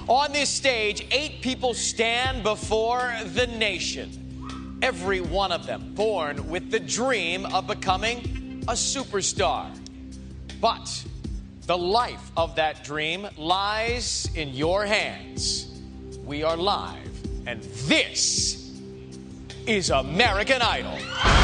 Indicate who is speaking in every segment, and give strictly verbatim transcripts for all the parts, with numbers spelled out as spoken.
Speaker 1: On this stage, eight people stand before the nation. Every one of them born with the dream of becoming a superstar. But the life of that dream lies in your hands. We are live, and this is American Idol.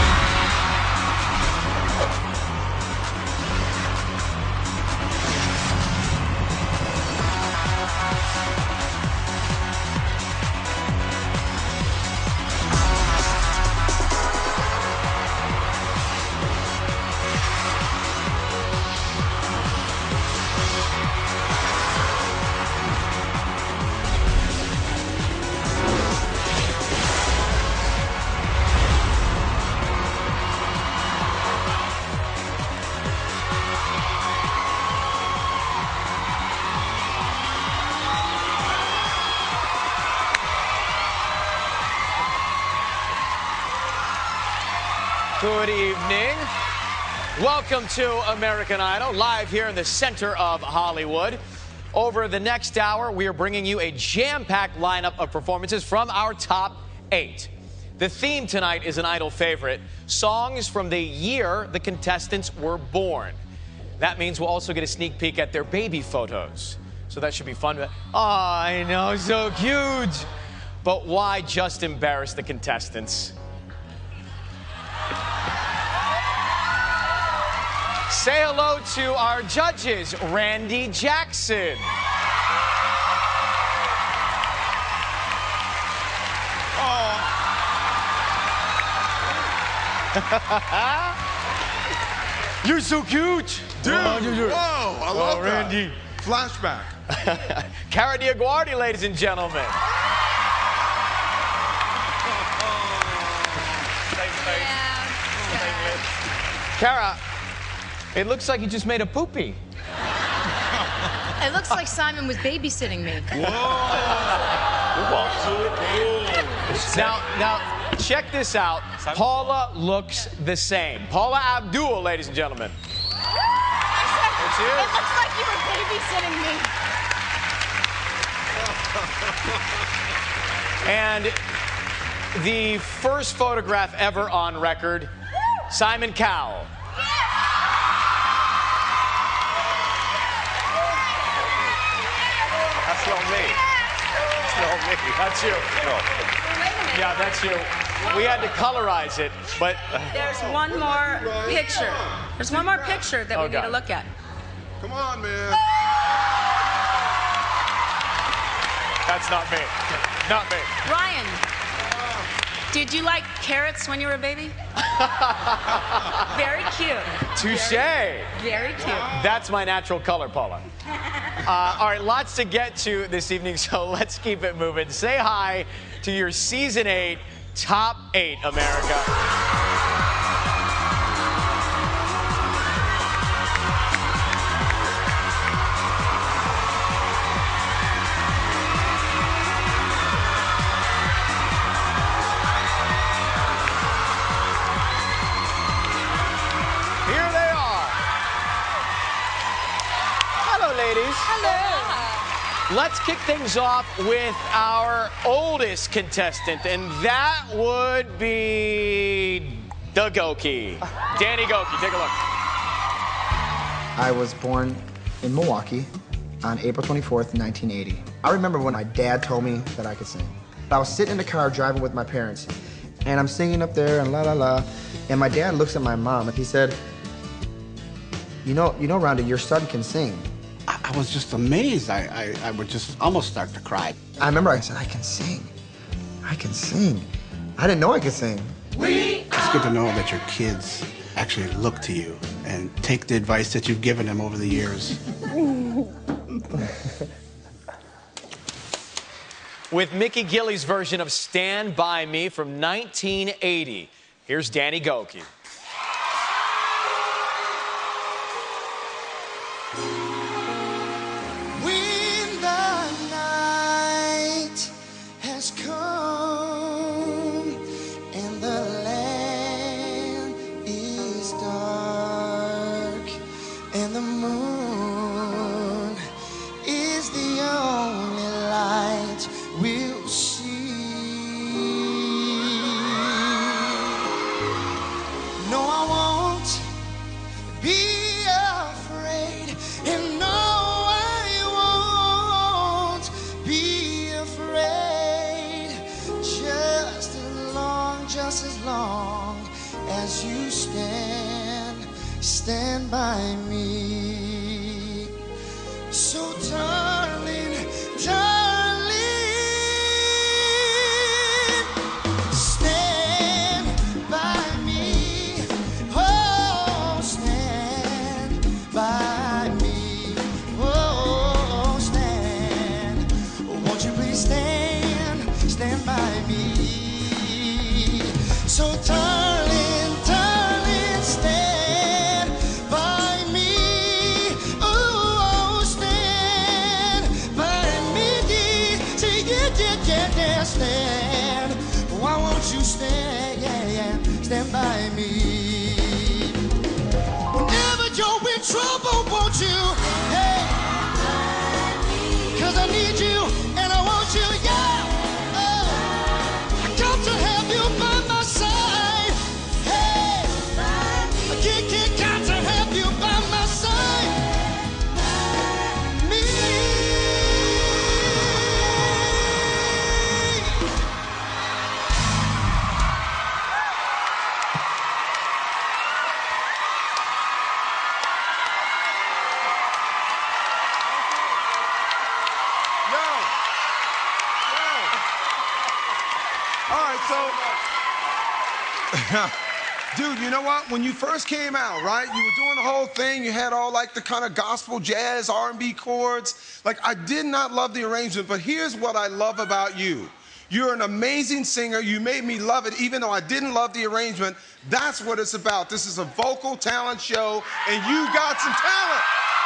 Speaker 1: Good evening. Welcome to American Idol, live here in the center of Hollywood. Over the next hour, we are bringing you a jam-packed lineup of performances from our top eight. The theme tonight is an Idol favorite, songs from the year the contestants were born. That means we'll also get a sneak peek at their baby photos. So that should be fun. Oh, I know, so cute. But why just embarrass the contestants? Say hello to our judges, Randy Jackson. Oh. You're so cute.
Speaker 2: Dude, whoa, I love
Speaker 1: oh,
Speaker 2: that.
Speaker 1: Randy.
Speaker 2: Flashback.
Speaker 1: Cara Diaguardi, ladies and gentlemen. Cara, it looks like you just made a poopy.
Speaker 3: It looks like Simon was babysitting me.
Speaker 2: Whoa!
Speaker 1: Now, now, check this out. Paula looks the same. Paula Abdul, ladies and gentlemen.
Speaker 3: That's it. It looks like you were babysitting me.
Speaker 1: And the first photograph ever on record, Simon Cowell.
Speaker 4: That's not me. That's not me.
Speaker 1: That's you.
Speaker 4: No.
Speaker 1: Yeah, that's you. We had to colorize it, but...
Speaker 5: There's one more picture. There's one more picture that
Speaker 1: Oh,
Speaker 5: we need
Speaker 1: God.
Speaker 5: to look at.
Speaker 2: Come on, man.
Speaker 1: That's not me. Not me.
Speaker 5: Ryan, did you like carrots when you were a baby? Very cute.
Speaker 1: Touche.
Speaker 5: Very, very cute.
Speaker 1: That's my natural color, Paula. Uh, all right, lots to get to this evening, so let's keep it moving. Say hi to your Season eight Top eight, America. Ladies.
Speaker 3: Hello.
Speaker 1: Let's kick things off with our oldest contestant, and that would be the Gokey. Danny Gokey, take a look.
Speaker 6: I was born in Milwaukee on April twenty-fourth, nineteen eighty. I remember when my dad told me that I could sing. I was sitting in the car driving with my parents, and I'm singing up there and la la la, and my dad looks at my mom and he said, you know, you know, Rhonda, your son can sing.
Speaker 7: I was just amazed. I, I, I would just almost start to cry.
Speaker 6: I remember I said, I can sing. I can sing. I didn't know I could sing.
Speaker 7: It's good to know that your kids actually look to you and take the advice that you've given them over the years.
Speaker 1: With Mickey Gilley's version of Stand By Me from nineteen eighty, here's Danny Gokey.
Speaker 6: And the moon is the only light by me. So darling, darling, stand by me. Oh, stand by me. Oh, stand. Won't you please stand, stand by me. So darling, darling, stand by me. Oh, stand by me. Say yeah, yeah, yeah, yeah, stand. Why won't you stand, yeah, yeah, stand by me. Whenever you're in trouble, won't you, hey, 'cause I need you and I want you, yeah. Oh, I got to have you by my side. Hey, I can't, can't, got to have you by my side. Me.
Speaker 2: Yo. Yo. All right, so. Dude, you know what? When you first came out, right, you were doing the whole thing. You had all like the kind of gospel, jazz, R and B chords. Like, I did not love the arrangement, but here's what I love about you. You're an amazing singer. You made me love it, even though I didn't love the arrangement. That's what it's about. This is a vocal talent show, and you got some talent.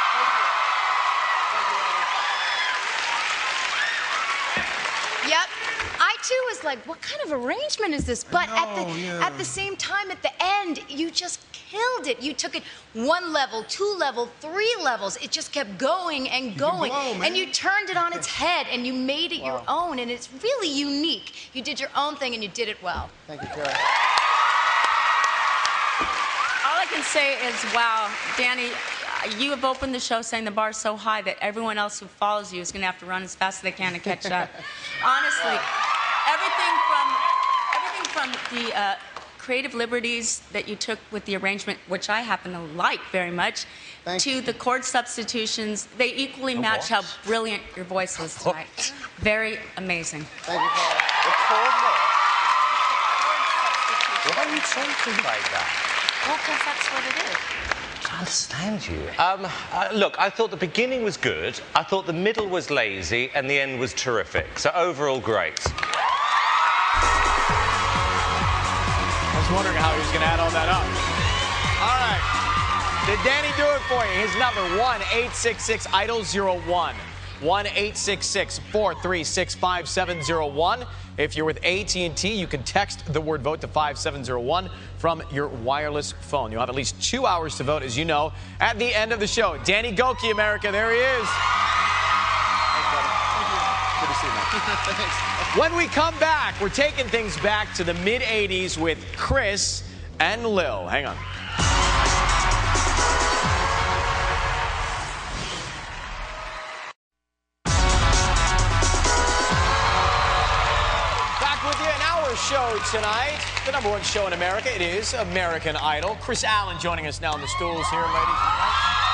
Speaker 3: Yep. I too was like, what kind of arrangement is this? But at the
Speaker 2: know, yeah.
Speaker 3: at the same time, at the end, you just killed it. You took it one level, two level, three levels. It just kept going and going.
Speaker 2: blow, man.
Speaker 3: And you turned it on its head and you made it your own. And it's really unique. You did your own thing and you did it well.
Speaker 6: Thank you, Carrie.
Speaker 5: All I can say is, wow, Danny, you have opened the show saying the bar is so high that everyone else who follows you is going to have to run as fast as they can to catch up. Honestly, everything from everything from the uh, creative liberties that you took with the arrangement, which I happen to like very much,
Speaker 6: Thank
Speaker 5: to
Speaker 6: you.
Speaker 5: the chord substitutions, they equally match how brilliant your voice was tonight. Very amazing.
Speaker 6: Thank you, Carrie.
Speaker 4: The chord what? Why are you talking like that?
Speaker 3: Well, because that's what it is.
Speaker 4: I understand you. Um, uh, look, I thought the beginning was good, I thought the middle was lazy, and the end was terrific. So overall, great.
Speaker 1: I was wondering how he was going to add all that up. All right. Did Danny do it for you? His number, one eight six six idol zero one. one eight six six, four three six, five seven zero one. If you're with A T and T, you can text the word vote to five seven zero one from your wireless phone. You'll have at least two hours to vote, as you know, at the end of the show. Danny Gokey, America, there he is.
Speaker 6: Thanks, buddy. Thank you. Good to see you, man. Thanks.
Speaker 1: When we come back, we're taking things back to the mid eighties with Chris and Lil. Hang on. Back with you, an hour show tonight. The number one show in America. It is American Idol. Chris Allen joining us now in the stools here, ladies and gentlemen.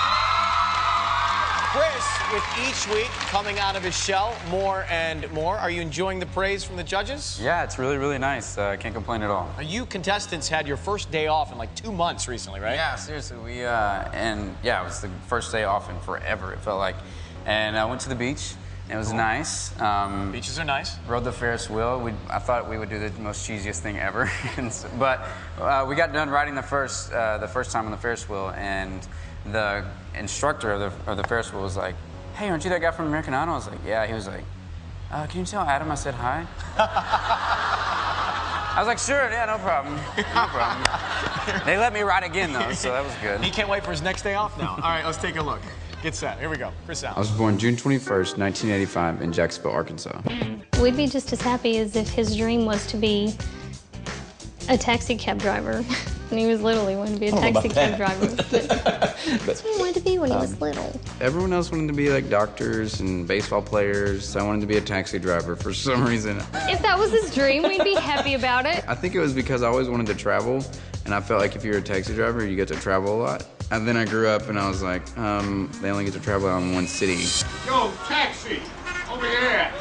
Speaker 1: Chris, with each week coming out of his shell more and more, are you enjoying the praise from the judges?
Speaker 8: Yeah, it's really, really nice. I uh, can't complain at all.
Speaker 1: You contestants had your first day off in like two months recently, right?
Speaker 8: Yeah, seriously. We, uh, and yeah, it was the first day off in forever, it felt like. And I went to the beach. It was nice. Um,
Speaker 1: Beaches are nice.
Speaker 8: Rode the Ferris wheel. We, I thought we would do the most cheesiest thing ever. And so, but uh, we got done riding the first, uh, the first time on the Ferris wheel, and the instructor of the, of the Ferris wheel was like, "Hey, aren't you that guy from American Idol?" I was like, "Yeah." He was like, uh, "Can you tell Adam I said hi?" I was like, "Sure, yeah, no problem, no problem." They let me ride again though, so that was good.
Speaker 1: He can't wait for his next day off now. All right, let's take a look. Get set. Here we go. Chris Allen.
Speaker 9: I was born June twenty-first, nineteen eighty-five in Jacksonville, Arkansas.
Speaker 10: We'd be just as happy as if his dream was to be a taxi cab driver. And he was literally wanting to be a taxi cab driver. But that's what he wanted to be when he was little.
Speaker 9: Everyone else wanted to be like doctors and baseball players. I wanted to be a taxi driver for some reason.
Speaker 10: If that was his dream, we'd be happy about it.
Speaker 9: I think it was because I always wanted to travel, and I felt like if you're a taxi driver, you get to travel a lot. And then I grew up and I was like, um, they only get to travel out in one city.
Speaker 11: Yo, taxi, over here.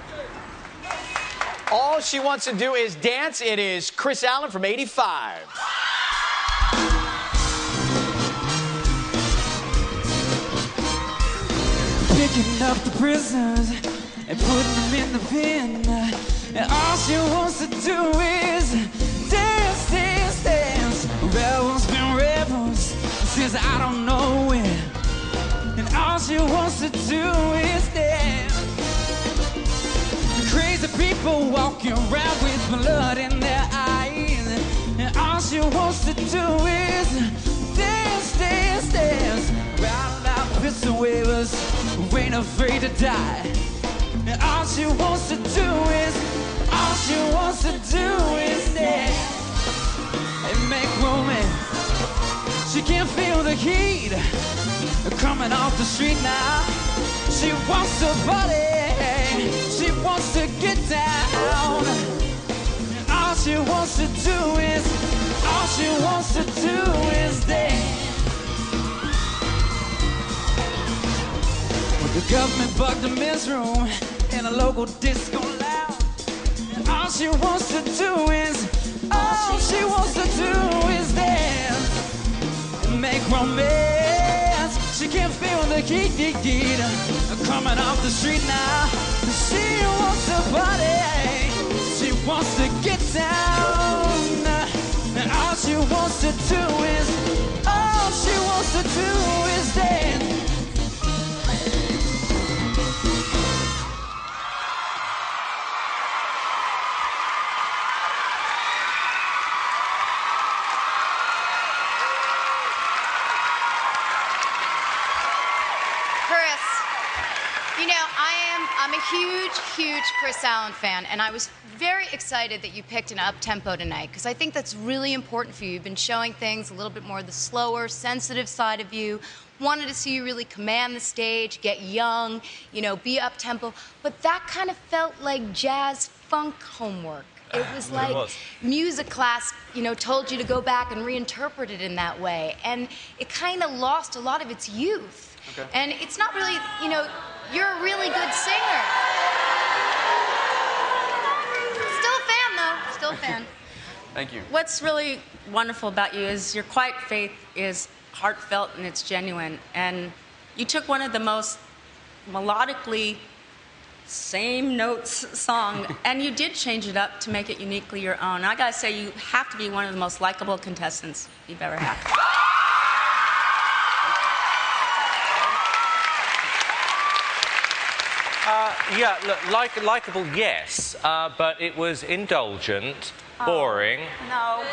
Speaker 1: All she wants to do is dance. It is Chris Allen from eighty-five.
Speaker 12: Picking up the prisoners and putting them in the pen. And all she wants to do is dance, dance, dance. Rebels been rebels since I don't know when. And all she wants to do is dance. Crazy people walking around with blood in their eyes. And all she wants to do is dance, dance, dance. Round out pistol wavers who ain't afraid to die. And all she wants to do is, all she wants to do is dance and make romance. She can feel the heat coming off the street now. She wants to party, she wants to get down. And all she wants to do is, all she wants to do is dance. Well, the government bugged the men's room in a local disco lounge. And all she wants to do is, all she wants to do is dance and make romance. She can feel the heat, heat, heat coming off the street now. She wants to party, she wants to get down. And all she wants to do is, all she wants to do is dance.
Speaker 3: You know, I am, I'm a huge, huge Chris Allen fan, and I was very excited that you picked an up-tempo tonight, because I think that's really important for you. You've been showing things a little bit more the slower, sensitive side of you. Wanted to see you really command the stage, get young, you know, be up-tempo. But that kind of felt like jazz funk homework. It was like it was. Music class, you know, told you to go back and reinterpret it in that way. And it kind of lost a lot of its youth. Okay. And it's not really, you know, you're a really good singer. Still a fan, though. Still a fan.
Speaker 8: Thank you.
Speaker 5: What's really wonderful about you is your quiet faith is heartfelt and it's genuine. And you took one of the most melodically same notes song, and you did change it up to make it uniquely your own. I gotta say, you have to be one of the most likable contestants you've ever had.
Speaker 4: Uh, yeah, look, like, likable, yes, uh, but it was indulgent, oh, boring.
Speaker 5: No.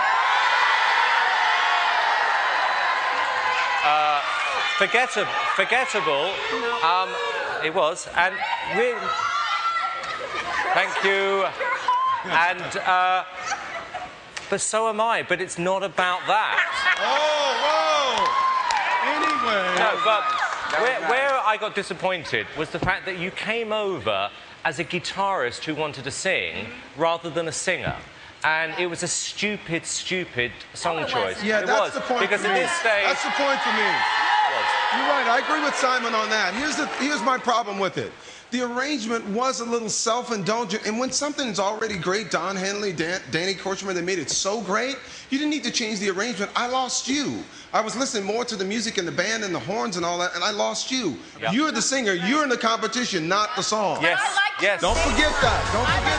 Speaker 4: Uh, forgettable, forgettable.
Speaker 5: No.
Speaker 4: Um, it was, and really. Thank you. And, uh, but so am I. But it's not about that.
Speaker 2: Oh, whoa! Anyway.
Speaker 4: No, but. Where, where I got disappointed was the fact that you came over as a guitarist who wanted to sing rather than a singer. And it was a stupid, stupid song
Speaker 3: oh,
Speaker 4: choice.
Speaker 2: Yeah,
Speaker 4: it
Speaker 2: that's
Speaker 4: was,
Speaker 2: the point
Speaker 4: because
Speaker 2: for
Speaker 4: at
Speaker 2: me.
Speaker 4: this stage...
Speaker 2: That's the point for me. You're right, I agree with Simon on that. Here's, the, here's my problem with it. The arrangement was a little self-indulgent, and when something's already great, Don Henley, Dan, Danny Korchman, they made it so great, you didn't need to change the arrangement. I lost you. I was listening more to the music and the band and the horns and all that, and I lost you. Yep. You're the singer. You're in the competition, not the song.
Speaker 4: Yes,
Speaker 3: like
Speaker 4: yes.
Speaker 2: Don't forget that. Don't forget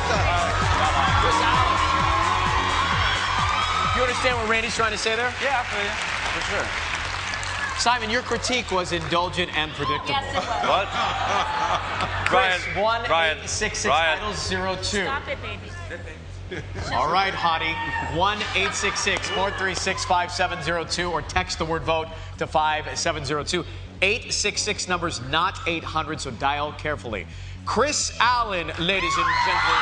Speaker 2: that.
Speaker 1: You understand what Randy's trying to say there?
Speaker 8: Yeah, for, for sure.
Speaker 1: Simon, your critique was indulgent and predictable.
Speaker 5: Yes, it was.
Speaker 4: What?
Speaker 1: Chris,
Speaker 4: Ryan,
Speaker 1: one
Speaker 4: Ryan,
Speaker 1: eight six six
Speaker 4: Ryan.
Speaker 1: Idols zero two.
Speaker 5: Stop it, baby.
Speaker 1: All right, hottie. one eight six six, four three six, five seven zero two or text the word vote to five seven zero two. eight six six number's not eight hundred, so dial carefully. Chris Allen, ladies and gentlemen.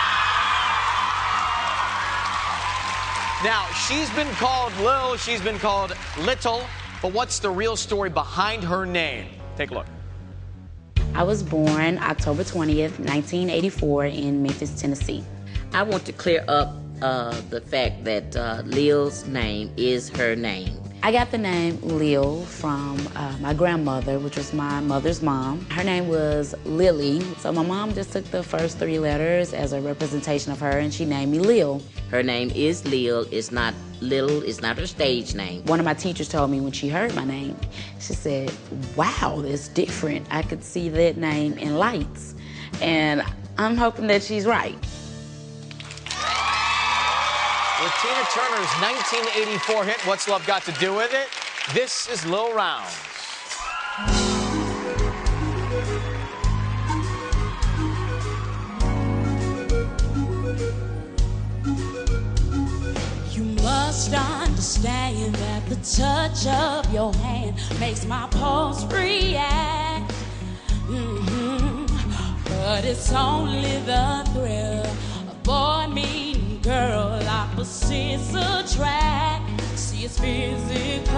Speaker 1: Now, she's been called Lil, she's been called Little, but what's the real story behind her name? Take a look.
Speaker 13: I was born October twentieth, nineteen eighty-four in Memphis, Tennessee.
Speaker 14: I want to clear up uh, the fact that uh, Lil's name is her name.
Speaker 13: I I got the name Lil from uh, my grandmother, which was my mother's mom. Her name was Lily, so my mom just took the first three letters as a representation of her, and she named me Lil.
Speaker 14: Her name is Lil. It's not Little. It's not her stage name.
Speaker 13: One of my teachers told me when she heard my name, she said, wow, that's different. I could see that name in lights. And I'm hoping that she's right.
Speaker 1: With Tina Turner's nineteen eighty-four hit, What's Love Got to Do With It? This is Lil Rounds.
Speaker 12: You must understand that the touch of your hand makes my pulse react. Mm-hmm. But it's only the thrill of boy meeting girl, opposites attract. See, it's physical.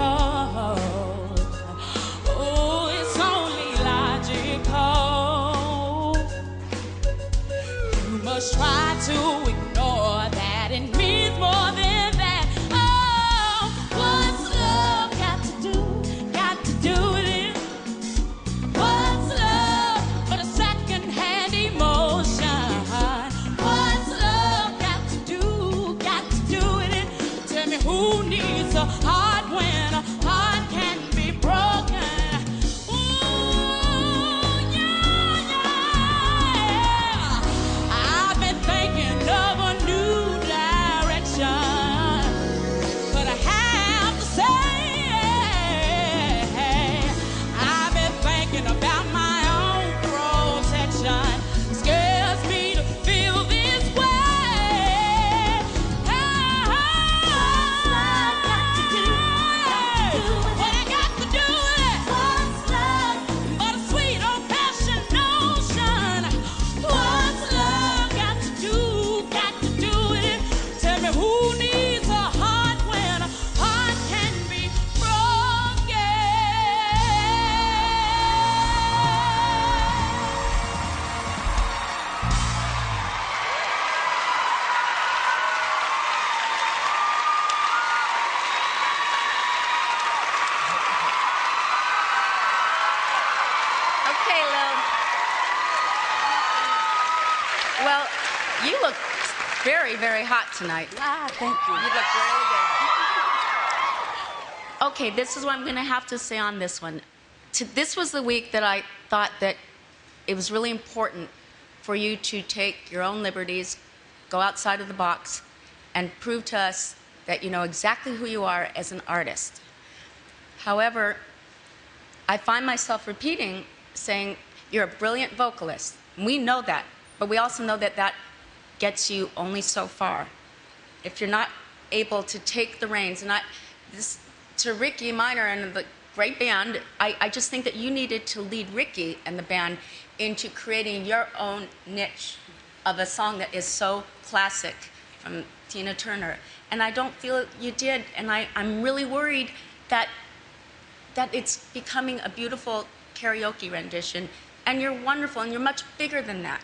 Speaker 12: Oh, it's only logical. You must try to ignore that. It means more than that. Oh, what's love got to do? Got to do with it. What's love but a second-hand emotion? What's love got to do? Got to do with it. Tell me who needs a heart when a heart can be broken? Ooh, yeah, yeah. I've been thinking of a new direction, but I have to say, I've been thinking about my own protection. It scares me to feel this way. What's love got to do? Got to do with what I got to do with it? What's love but a sweet old-fashioned notion? What's love got to do? Got to do with it? Tell me who needs a heart when a heart can be broken?
Speaker 5: Okay, Lil. Well, you look very, very hot tonight.
Speaker 13: Ah, thank you.
Speaker 5: You look really good. Okay, this is what I'm going to have to say on this one. To, this was the week that I thought that it was really important for you to take your own liberties, go outside of the box, and prove to us that you know exactly who you are as an artist. However, I find myself repeating, saying, you're a brilliant vocalist. We know that, but we also know that that gets you only so far. If you're not able to take the reins, and I, this, to Ricky Minor and the great band, I, I just think that you needed to lead Ricky and the band into creating your own niche of a song that is so classic from Tina Turner. And I don't feel you did, and I, I'm really worried that that it's becoming a beautiful karaoke rendition, and you're wonderful, and you're much bigger than that.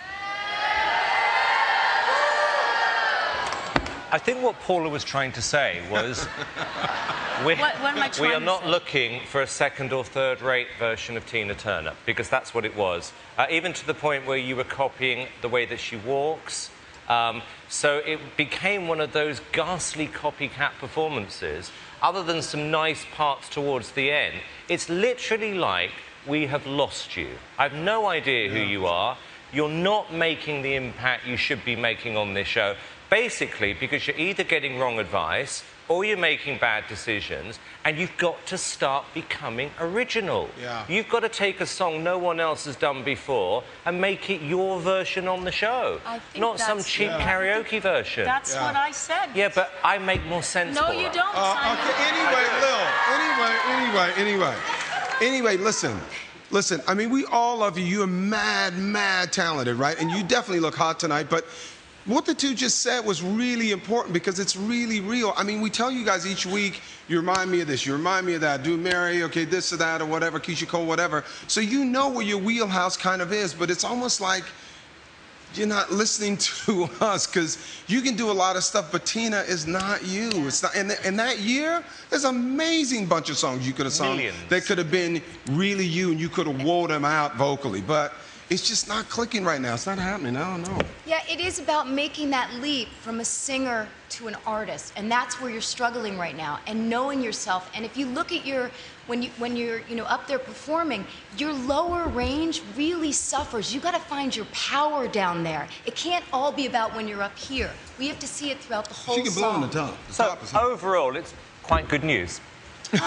Speaker 4: I think what Paula was trying to say was we,
Speaker 5: What- what am I trying
Speaker 4: we are
Speaker 5: to
Speaker 4: not
Speaker 5: say?
Speaker 4: looking for a second or third rate version of Tina Turner, because that's what it was. Uh, even to the point where you were copying the way that she walks. Um, so it became one of those ghastly copycat performances. Other than some nice parts towards the end, it's literally like we have lost you. I have no idea who you are. You're not making the impact you should be making on this show. Basically, because you're either getting wrong advice or you're making bad decisions, and you've got to start becoming original.
Speaker 2: Yeah.
Speaker 4: You've got to take a song no one else has done before and make it your version on the show,
Speaker 5: I think
Speaker 4: not some
Speaker 5: that's-
Speaker 4: cheap
Speaker 5: Yeah.
Speaker 4: karaoke version.
Speaker 5: That's
Speaker 2: Yeah.
Speaker 5: what I said.
Speaker 4: Yeah, but I make more sense.
Speaker 5: No,
Speaker 4: Paula.
Speaker 5: you don't,
Speaker 2: Uh,
Speaker 5: Simon.
Speaker 2: okay, anyway, Lil, anyway, anyway, anyway. Anyway, listen, listen, I mean, we all love you. You're mad, mad talented, right? And you definitely look hot tonight, but what the two just said was really important because it's really real. I mean, we tell you guys each week, you remind me of this, you remind me of that, do Mary, okay, this or that or whatever, Keisha Cole, whatever. So you know where your wheelhouse kind of is, but it's almost like you're not listening to us, because you can do a lot of stuff, but Tina is not you. It's not. And in that year, there's an amazing bunch of songs you could have sung
Speaker 4: Millions.
Speaker 2: that could have been really you, and you could have wore them out vocally. But it's just not clicking right now. It's not happening. I don't know.
Speaker 3: Yeah, it is about making that leap from a singer to an artist, and that's where you're struggling right now, and knowing yourself. And if you look at your, when you when you're you know up there performing, your lower range really suffers. You got to find your power down there. It can't all be about when you're up here. We have to see it throughout the whole
Speaker 2: She can blow
Speaker 3: song.
Speaker 2: on the top. The
Speaker 4: So
Speaker 2: top is
Speaker 4: overall, it's quite good news.
Speaker 2: Simon.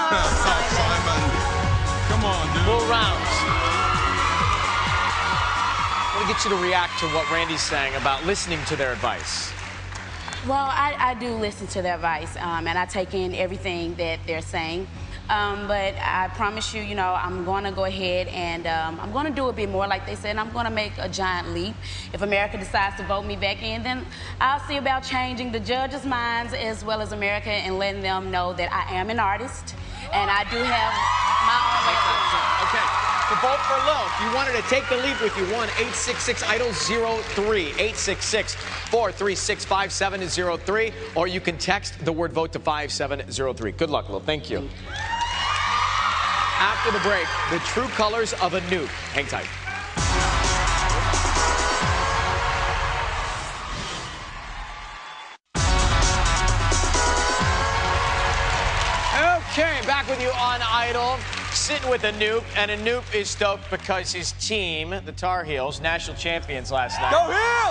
Speaker 2: Come on, dude.
Speaker 1: Full rounds. I want to get you to react to what Randy's saying about listening to their advice.
Speaker 15: Well, I, I do listen to their advice, um, and I take in everything that they're saying. Um, but I promise you, you know, I'm going to go ahead and um, I'm going to do a bit more, like they said. I'm going to make a giant leap. If America decides to vote me back in, then I'll see about changing the judges' minds as well as America and letting them know that I am an artist and I do have my own way of doing it.
Speaker 1: Okay. To vote for Lil, if you wanted to take the leap with you, one eight six six idol zero three, eight six six, four three six, five seven zero three, or you can text the word vote to five seven zero three. Good luck, Lil. Thank you. After the break, the true colors of Anoop. Hang tight. Okay, back with you on Idol. Sitting with Anoop, and Anoop is stoked because his team, the Tar Heels, national champions last night.
Speaker 12: Go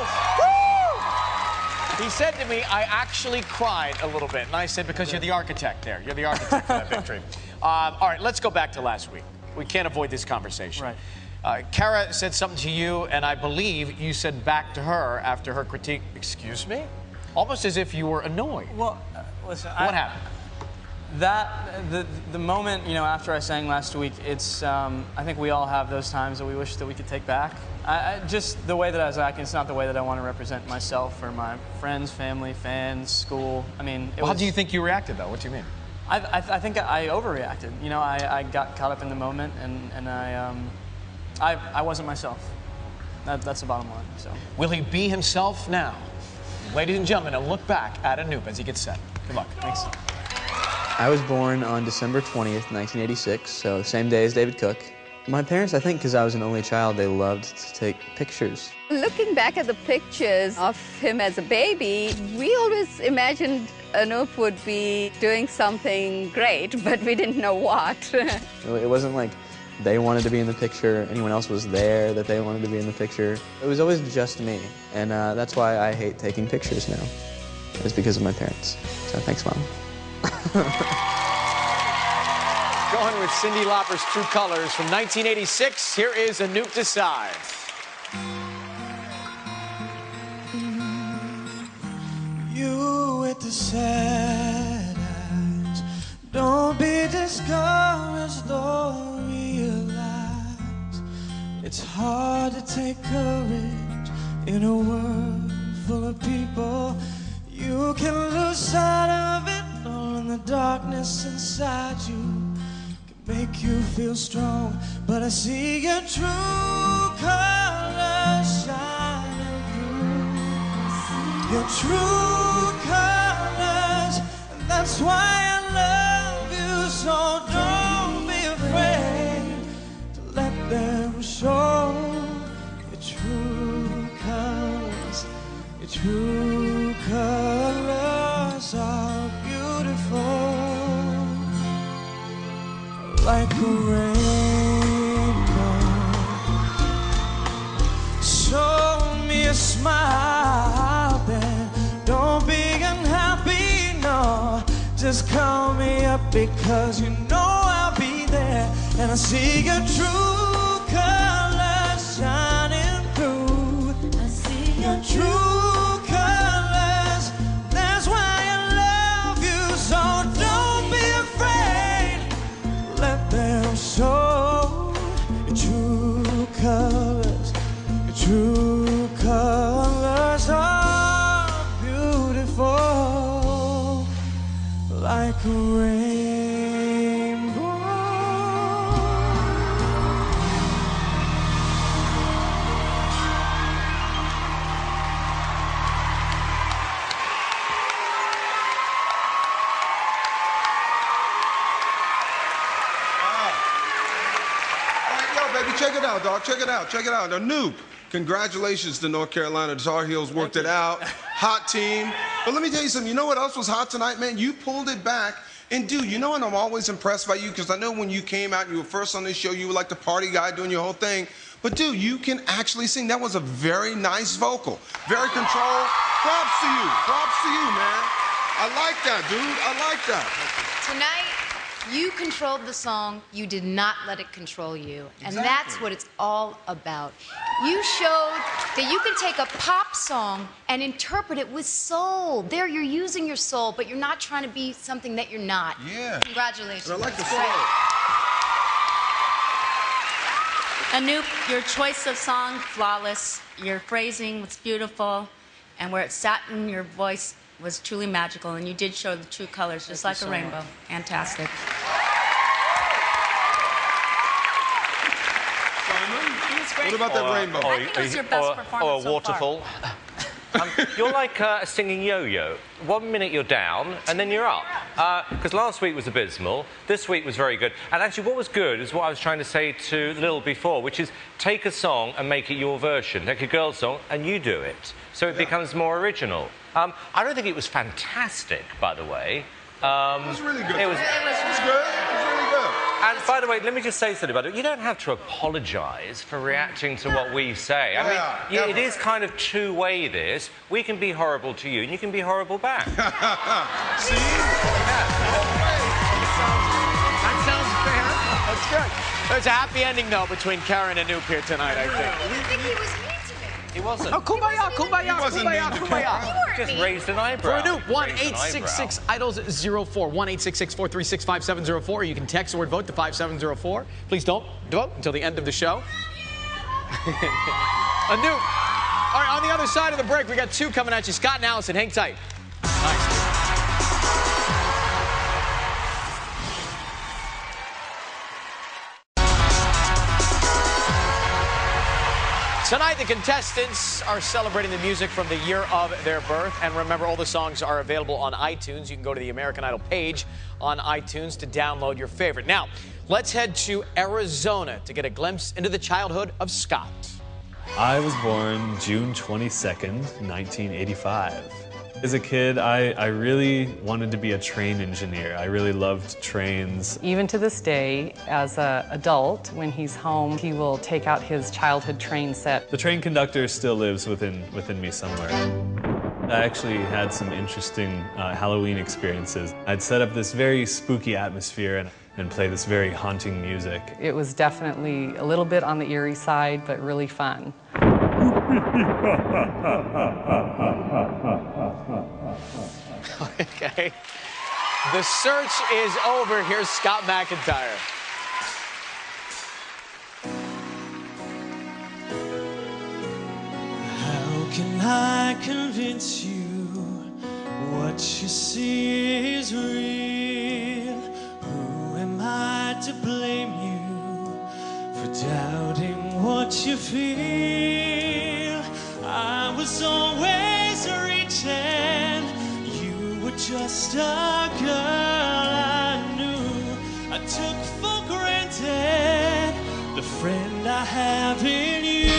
Speaker 12: Heels!
Speaker 1: Woo! He said to me, I actually cried a little bit. And I said, because you're the architect there. You're the architect for that victory. Um, all right, let's go back to last week. We can't avoid this conversation.
Speaker 16: Right.
Speaker 1: Uh, Kara said something to you, and I believe you said back to her after her critique, excuse me? Almost as if you were annoyed.
Speaker 16: Well, uh, listen,
Speaker 1: What
Speaker 16: I,
Speaker 1: happened?
Speaker 16: That, the, the moment, you know, after I sang last week, it's, um, I think we all have those times that we wish that we could take back. I, I, just the way that I was acting, it's not the way that I want to represent myself or my friends, family, fans, school. I mean, it
Speaker 1: Well,
Speaker 16: was,
Speaker 1: how do you think you reacted, though? What do you mean?
Speaker 16: I, I, I think I overreacted. You know, I, I got caught up in the moment, and, and I, um, I, I wasn't myself. That, that's the bottom line, so.
Speaker 1: Will he be himself now? Ladies and gentlemen, a look back at Anoop as he gets set. Good luck. Thanks.
Speaker 17: I was born on December twentieth, nineteen eighty-six, so same day as David Cook. My parents, I think because I was an only child, they loved to take pictures.
Speaker 18: Looking back at the pictures of him as a baby, we always imagined Anoop would be doing something great, but we didn't know what.
Speaker 17: It wasn't like they wanted to be in the picture, anyone else was there that they wanted to be in the picture. It was always just me, and uh, that's why I hate taking pictures now. It's because of my parents. So thanks, Mom.
Speaker 1: Going with Cyndi Lauper's True Colors from nineteen eighty-six, here is Anoop Desai.
Speaker 12: You with the sad eyes, don't be discouraged or realize it's hard to take courage in a world full of people. You can lose sight of it all, and the darkness inside you can make you feel strong. But I see your true colors shining through, your true colors, and that's why I love you. So don't be afraid to let them show your true colors, your true colors are beautiful, like a rainbow. Show me a smile, then don't be unhappy, no. Just call me up because you know I'll be there, and I see your true colors shining through. I see your true show your true colors, your true colors are beautiful, like a rainbow.
Speaker 2: out, dog. Check it out. Check it out. Anoop, congratulations to North Carolina. The Tar Heels worked it out. Hot team. But let me tell you something. You know what else was hot tonight, man? You pulled it back. And, dude, you know what I'm always impressed by you? Because I know when you came out and you were first on this show, you were like the party guy doing your whole thing. But, dude, you can actually sing. That was a very nice vocal. Very controlled. Props to you. Props to you, man. I like that, dude. I like that.
Speaker 3: Tonight, you controlled the song. You did not let it control you. And
Speaker 2: Exactly.
Speaker 3: that's what it's all about. You showed that you can take a pop song and interpret it with soul. There, you're using your soul, but you're not trying to be something that you're not.
Speaker 2: Yeah.
Speaker 3: Congratulations.
Speaker 2: And I like the
Speaker 3: That's
Speaker 2: soul.
Speaker 3: great.
Speaker 5: Anoop, your choice of song, flawless. Your phrasing was beautiful. And where it sat in your voice was truly magical. And you did show the true colors, just like a rainbow. Fantastic.
Speaker 2: What about that
Speaker 4: Or,
Speaker 2: rainbow?
Speaker 4: Or,
Speaker 5: I think it was your best
Speaker 4: or,
Speaker 5: performance
Speaker 4: or a
Speaker 5: so
Speaker 4: waterfall. um, you're like uh, a singing yo-yo. One minute you're down, and then you're up. Because uh, last week was abysmal. This week was very good. And actually, what was good is what I was trying to say to Lil before, which is take a song and make it your version. Take a girl song and you do it, so it yeah. becomes more original. Um, I don't think it was fantastic, by the way. Um,
Speaker 2: it was really good.
Speaker 4: It was,
Speaker 2: it was, it was good. It was really good.
Speaker 4: And by the way, let me just say something about it. You don't have to apologise for reacting to what we say. I
Speaker 2: Yeah,
Speaker 4: mean, you, it is kind of two-way, this. We can be horrible to you, and you can be horrible back.
Speaker 2: See?
Speaker 1: That sounds fair. That's good. There's a happy ending, though, between Karen and Anoop here tonight, I think.
Speaker 3: I think he was mean to me.
Speaker 4: He wasn't.
Speaker 1: Oh, kumbaya, kumbaya, kumbaya, kumbaya.
Speaker 4: Just raised an eyebrow.
Speaker 1: For Anoop, one eight six six idols zero four, one eight six six, four three six, five seven zero four. You can text the word vote to five seven zero four. Please don't vote until the end of the show. Anoop. All right, on the other side of the break, we got two coming at you. Scott and Allison, hang tight. Nice. Tonight, the contestants are celebrating the music from the year of their birth. And remember, all the songs are available on iTunes. You can go to the American Idol page on iTunes to download your favorite. Now, let's head to Arizona to get a glimpse into the childhood of Scott.
Speaker 19: I was born June twenty-second, nineteen eighty-five. As a kid, I, I really wanted to be a train engineer. I really loved trains.
Speaker 20: Even to this day, as an adult, when he's home, he will take out his childhood train set.
Speaker 19: The train conductor still lives within, within me somewhere. I actually had some interesting uh, Halloween experiences. I'd set up this very spooky atmosphere and, and play this very haunting music.
Speaker 20: It was definitely a little bit on the eerie side, but really fun.
Speaker 1: Okay. The search is over. Here's Scott McIntyre.
Speaker 12: How can I convince you what you see is real? Who am I to blame you for doubting what you feel? I was always reaching, you were just a girl I knew. I took for granted the friend I have in you.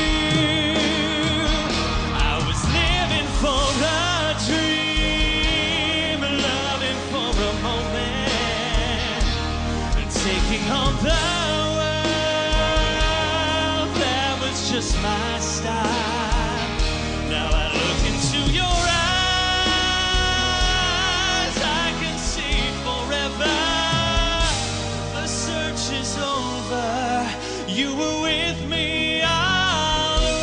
Speaker 12: I was living for a dream, loving for a moment, and taking on the world. That was just my style. Now I look into your eyes, I can see forever. The search is over, you were with me all the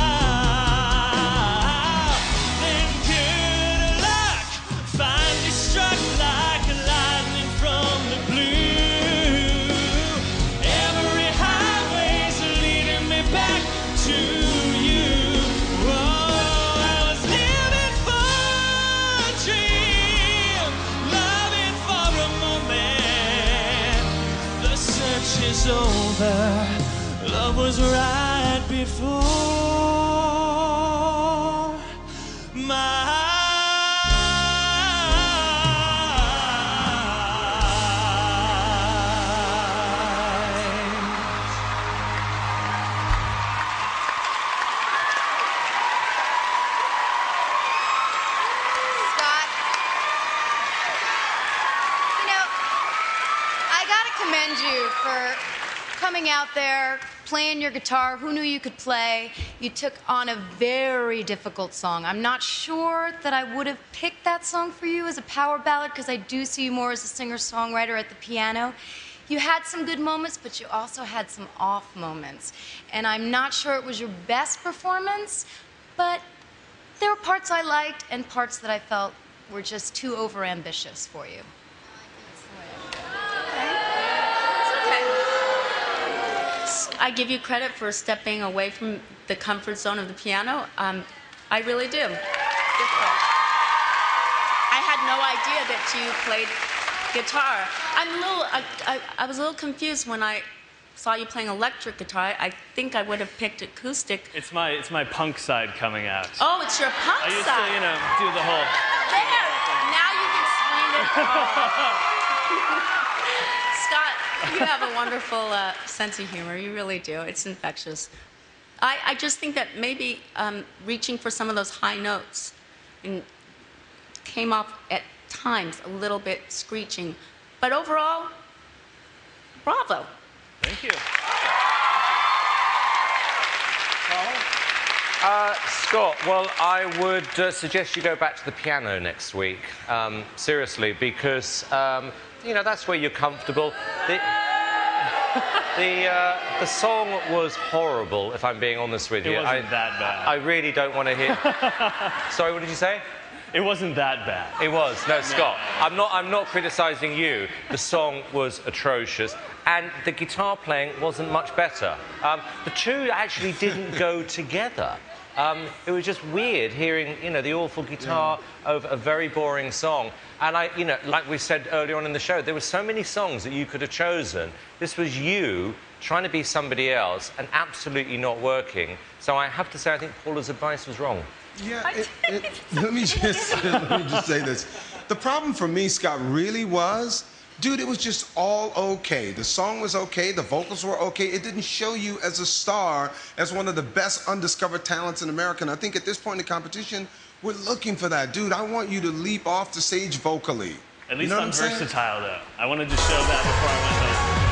Speaker 12: while. Then good luck, finally struck like a lightning from the blue. Every highway's leading me back to you. Oh, I was living for a dream, loving for a moment. The search is over, love was right before my eyes.
Speaker 3: for coming out there, playing your guitar. Who knew you could play? You took on a very difficult song. I'm not sure that I would have picked that song for you as a power ballad because I do see you more as a singer-songwriter at the piano. You had some good moments, but you also had some off moments. And I'm not sure it was your best performance, but there were parts I liked and parts that I felt were just too overambitious for you.
Speaker 5: I give you credit for stepping away from the comfort zone of the piano. Um, I really do. I had no idea that you played guitar. I'm a little, I, I, I was a little confused when I saw you playing electric guitar. I think I would have picked acoustic.
Speaker 19: It's my, it's my punk side coming out.
Speaker 5: Oh, it's your punk
Speaker 19: I used
Speaker 5: side.
Speaker 19: to, you know, do the whole...
Speaker 5: There! Now you can explain it all. Scott, you have a wonderful uh, sense of humor. You really do. It's infectious. I, I just think that maybe um, reaching for some of those high notes and came off at times a little bit screeching. But overall, bravo.
Speaker 19: Thank you.
Speaker 4: Uh, Scott, well, I would uh, suggest you go back to the piano next week. Um, seriously, because, um, you know, that's where you're comfortable. The, the, uh, the song was horrible, if I'm being honest with you.
Speaker 19: It wasn't
Speaker 4: I,
Speaker 19: that bad.
Speaker 4: I really don't want to hear... Sorry, what did you say?
Speaker 19: It wasn't that bad.
Speaker 4: It was. No, Scott, I'm not, I'm not criticising you. The song was atrocious, and the guitar playing wasn't much better. Um, the two actually didn't go together. Um, it was just weird hearing, you know, the awful guitar yeah. over a very boring song. And I, you know, like we said earlier on in the show, there were so many songs that you could have chosen. This was you trying to be somebody else and absolutely not working. So I have to say, I think Paula's advice was wrong.
Speaker 2: Yeah, it, it, let me just let me just say this. The problem for me, Scott, really was, dude, it was just all okay. The song was okay, the vocals were okay. It didn't show you as a star, as one of the best undiscovered talents in America. And I think at this point in the competition, we're looking for that. Dude, I want you to leap off the stage vocally.
Speaker 19: At least
Speaker 2: you know
Speaker 19: I'm
Speaker 2: what I'm
Speaker 19: versatile, though. I wanted to show that before I went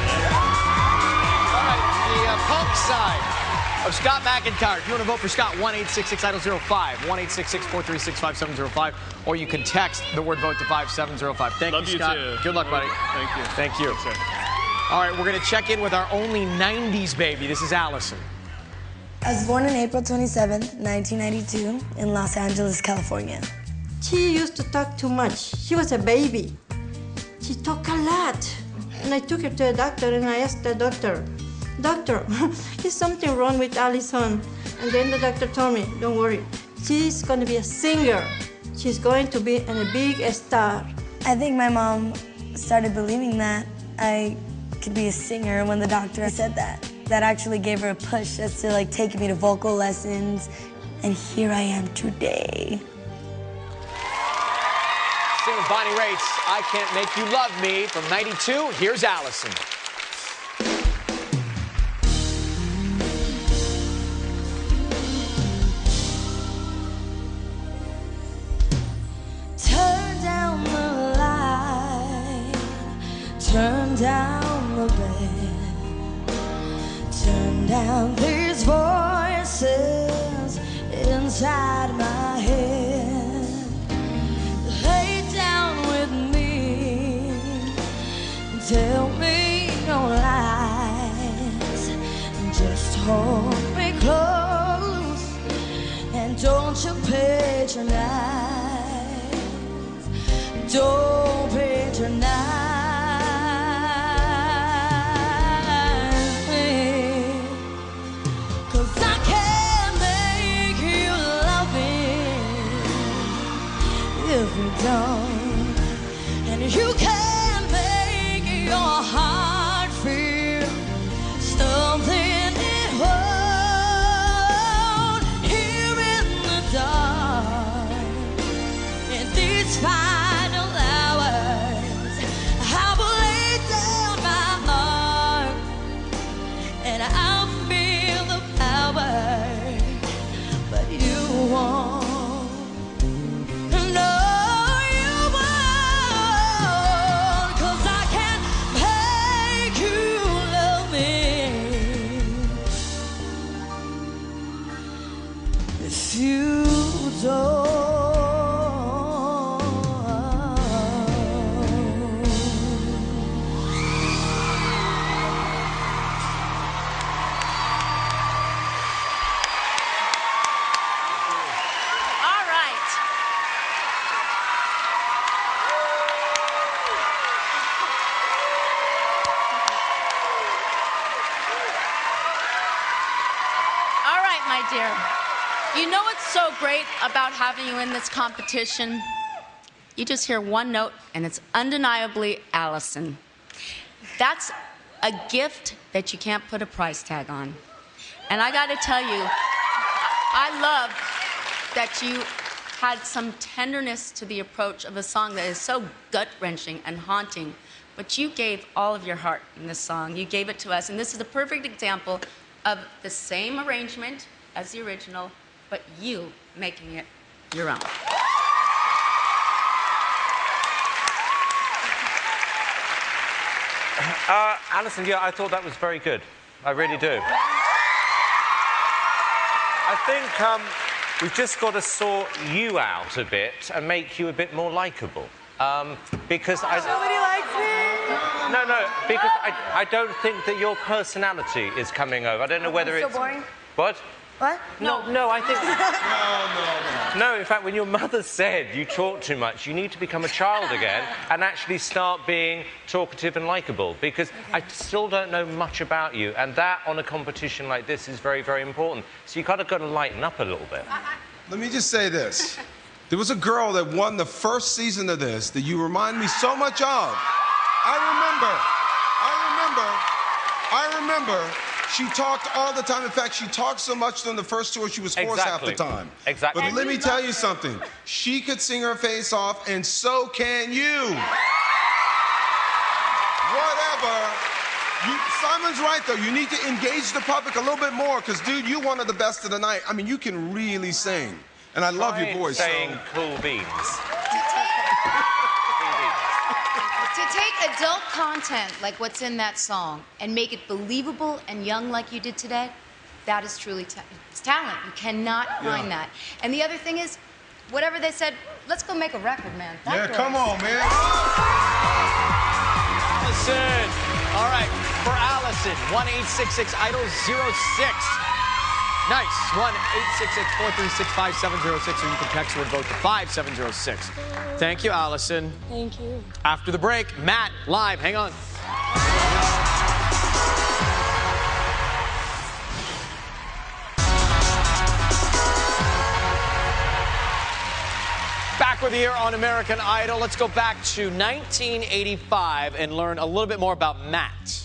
Speaker 19: home.
Speaker 1: All right, the uh, punk side of Scott McIntyre. If you want to vote for Scott, one eight six six idol zero five, one eight six six, four three six, five seven zero five, or you can text the word vote to five seven zero five. Thank
Speaker 19: Love
Speaker 1: you,
Speaker 19: you
Speaker 1: Scott.
Speaker 19: too.
Speaker 1: Good luck, buddy.
Speaker 19: Thank you.
Speaker 1: Thank you.
Speaker 19: Thanks,
Speaker 1: All right, we're going to check in with our only nineties baby. This is Allison.
Speaker 21: I was born on April twenty-seventh, nineteen ninety-two, in Los Angeles, California.
Speaker 22: She used to talk too much. She was a baby. She talked a lot. And I took her to a doctor and I asked the doctor, Doctor, is something wrong with Allison? And then the doctor told me, don't worry, she's going to be a singer. She's going to be a big star.
Speaker 21: I think my mom started believing that I could be a singer when the doctor said that. That actually gave her a push as to like taking me to vocal lessons. And here I am today.
Speaker 1: Singing Bonnie Raitt's I Can't Make You Love Me from ninety-two. Here's Allison.
Speaker 21: Turn down the light, turn down the bed, turn down these voices inside my head. Lay down with me, tell me no lies, just hold me close and don't you patronize. Don't patronize me, 'cause I can't make you love me if you don't, and you can't make your heart feel something it won't. Here in the dark, in these final hours, I will lay down my arm and I'll feel the power, but you won't. No, you won't, 'cause I can't
Speaker 12: if you don't.
Speaker 5: Dear. You know what's so great about having you in this competition? You just hear one note, and it's undeniably Allison. That's a gift that you can't put a price tag on. And I got to tell you, I love that you had some tenderness to the approach of a song that is so gut-wrenching and haunting, but you gave all of your heart in this song. You gave it to us, and this is a perfect example of the same arrangement as the original, but you making it your own.
Speaker 4: Uh, Alison, yeah, I thought that was very good. I really do. I think um, we've just got to sort you out a bit and make you a bit more likeable. Um, because I...
Speaker 22: Nobody likes me?
Speaker 4: No, no, because I, I don't think that your personality is coming over. I don't know whether
Speaker 22: I'm
Speaker 4: it's...
Speaker 22: so boring?
Speaker 4: What?
Speaker 22: What?
Speaker 4: No, no, I think...
Speaker 2: no, no,
Speaker 4: no. No, in fact, when your mother said you talk too much, you need to become a child again and actually start being talkative and likeable, because okay. I still don't know much about you, and that on a competition like this is very, very important. So you kind of got to lighten up a little bit.
Speaker 2: Let me just say this. There was a girl that won the first season of this that you remind me so much of. I remember, I remember, I remember she talked all the time. In fact, she talked so much during the first tour she was hoarse
Speaker 4: exactly.
Speaker 2: half the time.
Speaker 4: Exactly.
Speaker 2: But let me tell you something. She could sing her face off, and so can you. Whatever. You, Simon's right, though. You need to engage the public a little bit more, because, dude, you're one of the best of the night. I mean, you can really sing. And I love your voice.
Speaker 4: Saying
Speaker 2: so.
Speaker 4: cool beans.
Speaker 3: To take adult content like what's in that song and make it believable and young like you did today, that is truly ta it's talent. You cannot find yeah. that. And the other thing is, whatever they said, let's go make a record, man. That
Speaker 2: yeah,
Speaker 3: goes.
Speaker 2: Come on, man.
Speaker 1: Allison. All right, for Allison, one eight six six idol zero six. Nice. one eight six six, four three six, five seven zero six, or you can text or vote to five seven zero six. Thank you, Allison.
Speaker 22: Thank you.
Speaker 1: After the break, Matt, live. Hang on. Back with you here on American Idol. Let's go back to nineteen eighty-five and learn a little bit more about Matt.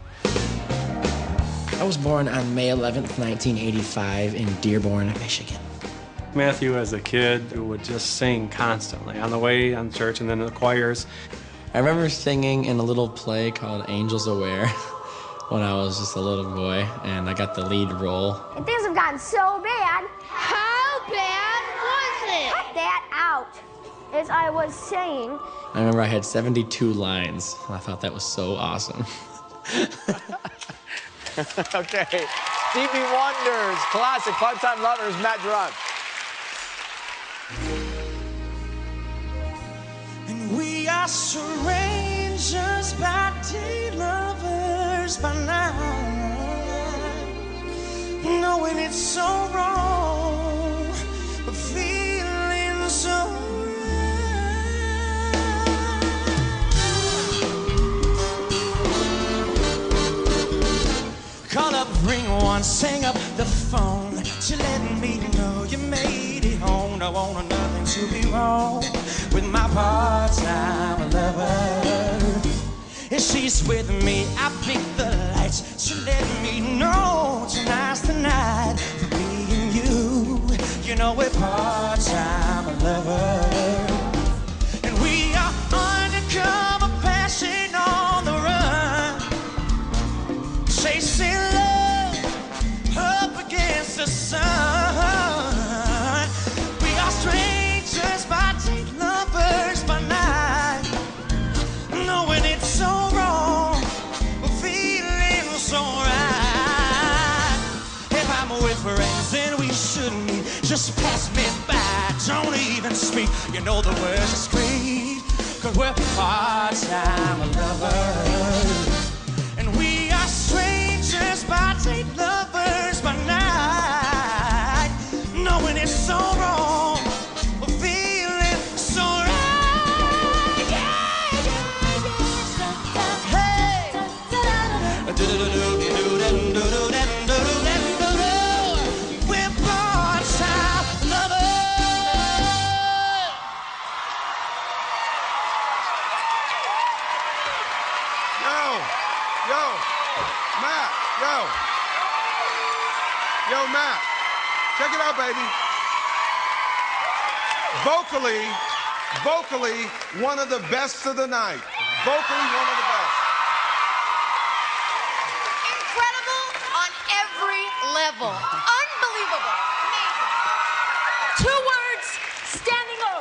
Speaker 6: I was born on May eleventh, nineteen eighty-five in Dearborn, Michigan.
Speaker 7: Matthew, as a kid, would just sing constantly on the way on church and then in the choirs.
Speaker 6: I remember singing in a little play called Angels Aware when I was just a little boy, and I got the lead role.
Speaker 23: And things have gotten so bad.
Speaker 24: How bad was it?
Speaker 23: Cut that out. As I was saying,
Speaker 6: I remember I had seventy-two lines, and I thought that was so awesome.
Speaker 1: Okay, Stevie Wonder's classic Five-Time Lovers, Matt Gerard.
Speaker 12: And we are strangers by day, lovers by night, knowing it's so wrong, but feeling so call up, ring one, hang up the phone. She letting me know you made it home. Don't want nothing to be wrong with my part-time lover. If she's with me, I pick the lights. She let me know tonight's the night for me and you. You know we're part-time lovers. And we are undercover, passing on the run, chasing love up against the sun. We are strangers by day, lovers by night, knowing it's so wrong, but feeling so right. If I'm with friends, then we should to me. Just pass me by, don't even speak. You know the words are straight, cause we're part-time lovers. And we are strangers by day, lovers by night. Knowing it's so wrong, but feeling so right. Yeah, yeah, yeah. Hey! We're part-time lovers.
Speaker 2: Yo, yo, Matt, yo. Yo, Matt, check it out, baby. Vocally, vocally, one of the best of the night. Vocally, one of the best.
Speaker 3: Incredible on every level. Unbelievable. Amazing.
Speaker 5: Two words, standing O.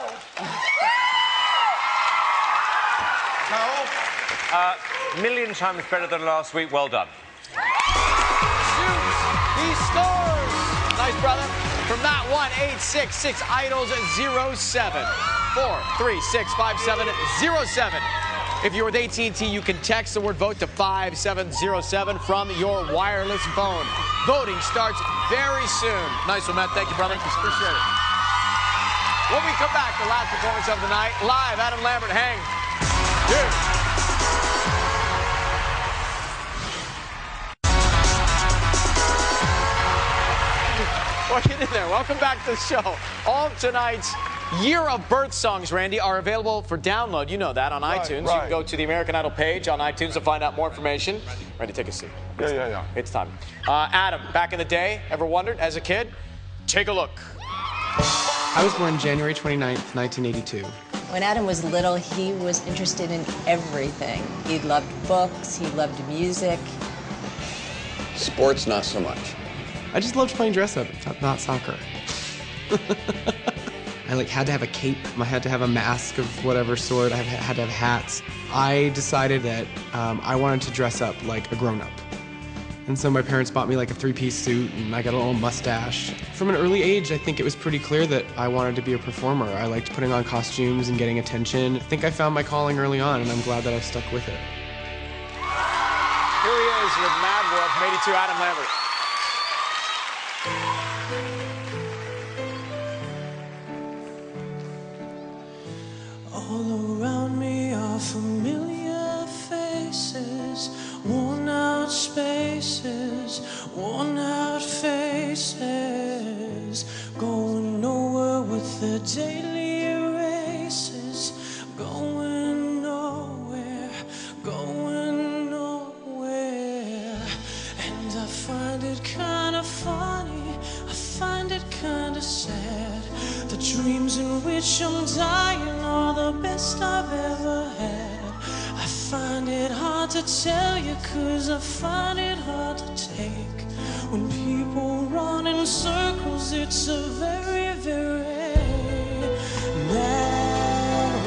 Speaker 4: Uh, million times better than last week. Well done.
Speaker 1: He scores. Nice, brother. From that one, eight six six Idols zero seven. four three six five seven zero seven. If you're with A T and T, you can text the word vote to five seven zero seven from your wireless phone. Voting starts very soon. Nice one, Matt. Thank you, brother. Appreciate it. When we come back, the last performance of the night, live, Adam Lambert, hang. Dude. Well, get in there. Welcome back to the show. All of tonight's Year of Birth songs, Randy, are available for download. You know that on
Speaker 2: Right,
Speaker 1: iTunes.
Speaker 2: right.
Speaker 1: You can go to the American Idol page on iTunes to find out more information. Randy, take a seat.
Speaker 2: Yeah, yeah, yeah.
Speaker 1: It's time. Uh, Adam, back in the day, ever wondered as a kid? Take a look.
Speaker 8: I was born January twenty-ninth, nineteen eighty-two.
Speaker 9: When Adam was little, he was interested in everything. He loved books, he loved music.
Speaker 8: Sports, not so much. I just loved playing dress up, not- not soccer. I like had to have a cape. I had to have a mask of whatever sort. I had to have hats. I decided that um, I wanted to dress up like a grown-up. And so my parents bought me like a three-piece suit, and I got a little mustache. From an early age, I think it was pretty clear that I wanted to be a performer. I liked putting on costumes and getting attention. I think I found my calling early on, and I'm glad that I've stuck with it.
Speaker 1: Here he is with Mad World from eighty-two, Adam Lambert.
Speaker 12: All around me are familiar faces, worn out spaces, worn out faces, going nowhere with the daily races, going nowhere, going nowhere. And I find it kind of funny, I find it kind of sad. The dreams in which I'm dying are the best I've ever had. I find it hard to tell you, cause I find it hard to take. When people run in circles, it's a very, very mad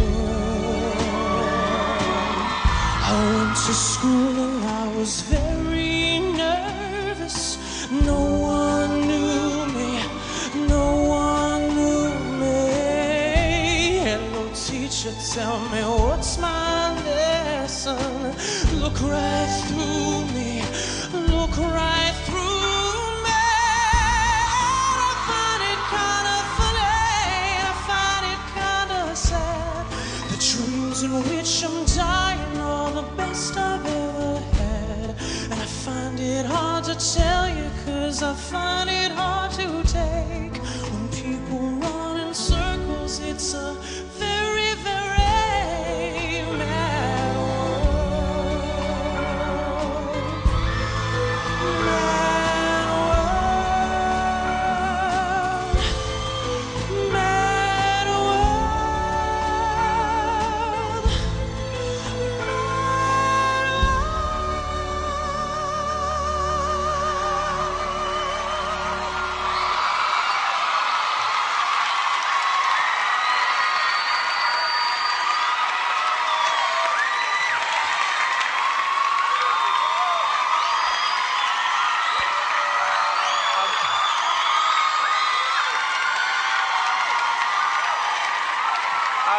Speaker 12: world. I went to school and I was very nervous. No one knew me, no one knew me. Hello teacher, tell me what's my lesson. Look right through me, look right through me. And I find it kind of funny, I find it kind of sad. The dreams in which I'm dying are the best I've ever had. And I find it hard to tell you, cause I find it hard to take. When people run in circles, it's a very, very mad world.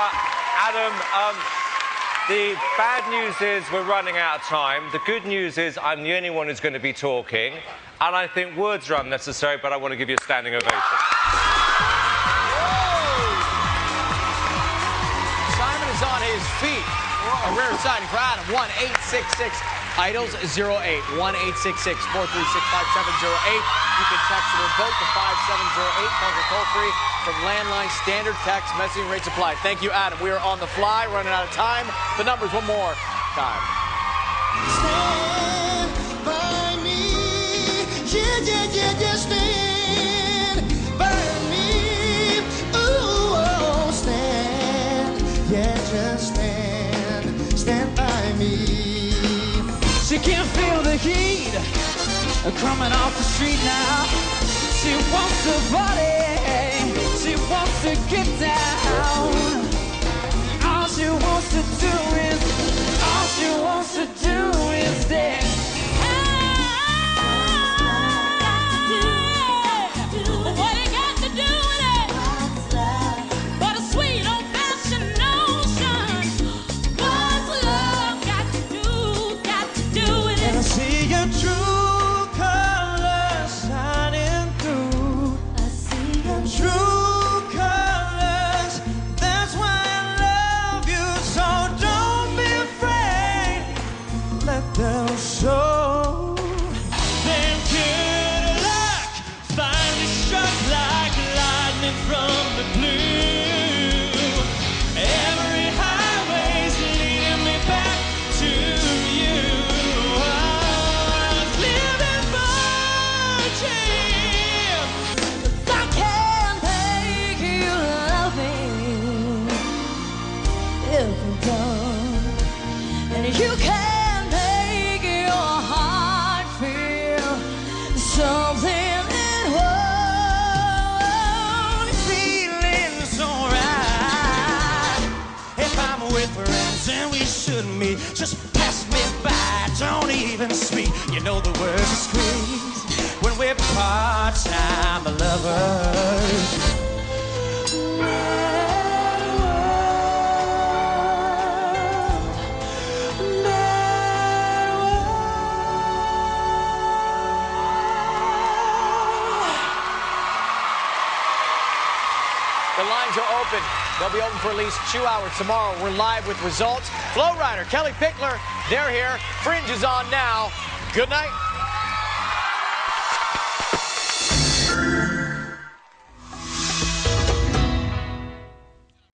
Speaker 4: Adam, um, the bad news is we're running out of time. The good news is I'm the only one who's going to be talking. And I think words are unnecessary, but I want to give you a standing ovation.
Speaker 1: Simon is on his feet. A rare signing for Adam. one eight six six idols zero eight. one eight six six, four three six, five seven zero eight. You can text or vote to five seven zero eight. Call the toll free from landline. Standard text messaging rates applied. Thank you, Adam. We are on the fly, running out of time. The numbers one more time.
Speaker 12: Stand by me. Yeah, yeah, yeah, yeah, stand by me. Ooh, oh, stand. Yeah, just stand. Stand by me. She can feel the heat coming off the street now. She wants to party. She wants to get down. All she wants to do is, all she wants to do is dance. What it got to do with it? But a sweet old-fashioned notion. What's love got to do, got to do with it? And I see your true colors shining through. I see your true colors. That's why I love you. So don't be afraid. Let them show. Then good luck finally struck like lightning from the blue. Every highway's leading me back to you. I was living for a dream. I can't make you love me if you don't, and you can't make your heart feel something that won't. Feeling so right. If I'm with friends and we shouldn't meet, just pass me by, don't even speak. You know the words are squeezed when we're part-time lovers.
Speaker 1: The lines are open. They'll be open for at least two hours tomorrow. We're live with results. Flo Rida, Kellie Pickler, they're here. Fringe is on now. Good night.